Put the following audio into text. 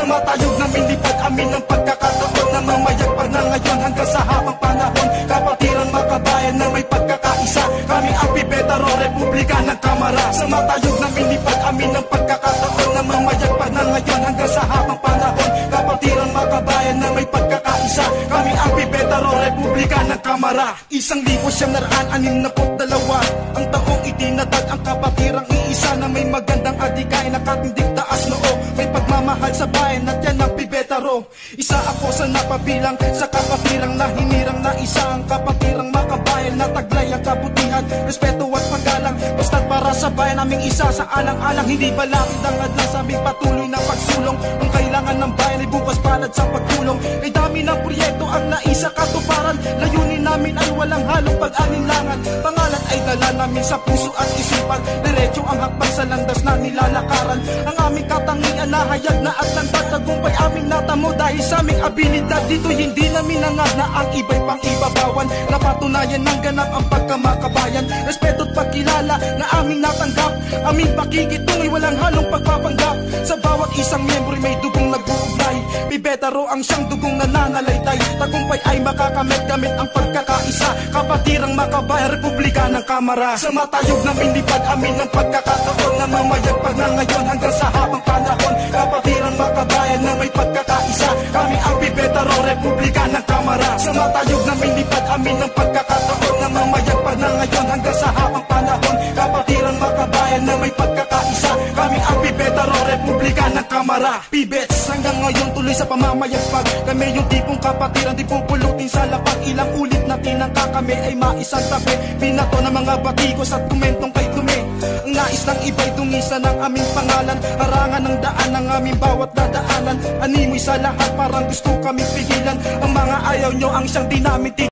Sa matayog na minipad amin ng pagkakataon na mamayagpag na ngayon hanggang sa habang panahon. Kapatiran makabayan na may pagkakaisa, kami ang PHI-BETA-RHO, Republika ng Kamara. Sa matayog na minipad amin ng pagkakataon na mamayagpag na ngayon hanggang sa habang panahon. Kapatiran makabayan na may pagkakaisa, kami ang PHI-BETA-RHO, Republika ng Kamara. 1962 ang taong itinatag ang kapatirang iisa na may magandang adikay, nakatindig taas noo, may pagmamahal sa bayan at yan ang PHI-BETA-RHO. Isa ako sa napabilang sa kapatirang na hinirang na isa, ang kapatirang makabayan na taglay ang kabutihan, respeto at paggalang, basta't para sa bayan naming isa sa alang-alang, hindi balakid ang adlang sa aming patuloy na pagsulong. Kung kailangan ng bayan ay bukas palad sa pagtulong, ay dami ng proyekto ang naisa katuparan, layunin namin ay walang halong pag-alinlangan, pangalan ay dala namin sa puso at isipan, diretso ang hakbang sa landas na nilalakaran. Ang aming katangian na hayag na at landag, tagumpay aming natamo dahil sa aming abilidad. Dito hindi namin nangad na ang iba'y pang ibabawan, napatunayan ng ganap ang pagkamakabayan, respeto at pagkilala na aming natanggap, aming pakikitungoy walang halong pagpapanggap. Sa bawat isang miyembro may dugong nag-uugnay, PHI-BETA-RHO ang siyang dugong nananalaytay, tagumpay ay makakamit gamit ang pagkakaisa, kapatirang makabayan, Republika ng Kamara. Sa matayog na minipad amin ng pagkakataon na mamayagpag na ngayon hanggang sa habang panahon. Kapatirang makabayan na may pagkakaisa, kami ang PHI-BETA-RHO, Republika ng Kamara. Sa matayog na minipad amin ng pagkakataon na mamayagpag na ngayon hanggang sa habang panahon. Kapatirang makabayan na may pagkakaisa, kami ang PHI-BETA-RHO, Republika ng Kamara. PBETS hanggang ngayon tuloy sa pamamayagpag, kami yung tipong kapatiran di pupulutin sa lapag. Ilang ulit na tinangka kami ay maisang tabi, binato ng mga batikos at kumentong kay dumi. Ang nais ng iba'y dungisan ng aming pangalan, harangan ng daan ng aming bawat dadaanan. Animoy sa lahat parang gusto kami pigilan, ang mga ayaw nyo ang siyang dinamit.